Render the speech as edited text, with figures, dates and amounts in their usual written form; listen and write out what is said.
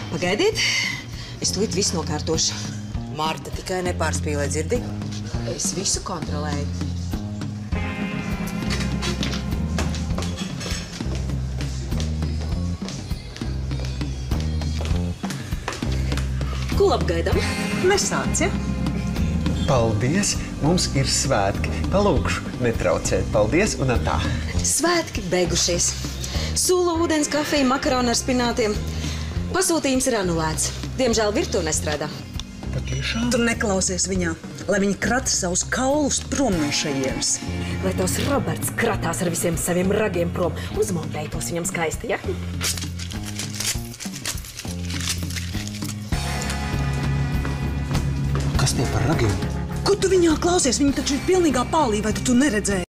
Pagaidiet, es tūlīt visu nokārtošu. Marta, tikai nepārspīlē, dzirdi? Es visu kontrolēju. Ko apgaidam? Nesāc, ja? Paldies, mums ir svētki. Palūkšu netraucēt. Paldies un atā. Svētki beigušies. Sula, ūdens, kafija, makaroni ar spinātiem. Pasūtījums ir anulēts. Diemžēl virtuve nestrādā. Patiešām? Tu neklausies viņā, lai viņi krata savus kaulus prom no šejienes. Lai tos Roberts kratās ar visiem saviem ragiem prom. Uzmontēj tos viņam skaisti, ja? Kas tie par ragiem? Ko tu viņā klausies? Viņa taču ir pilnīgā pālī, vai tu neredzēji?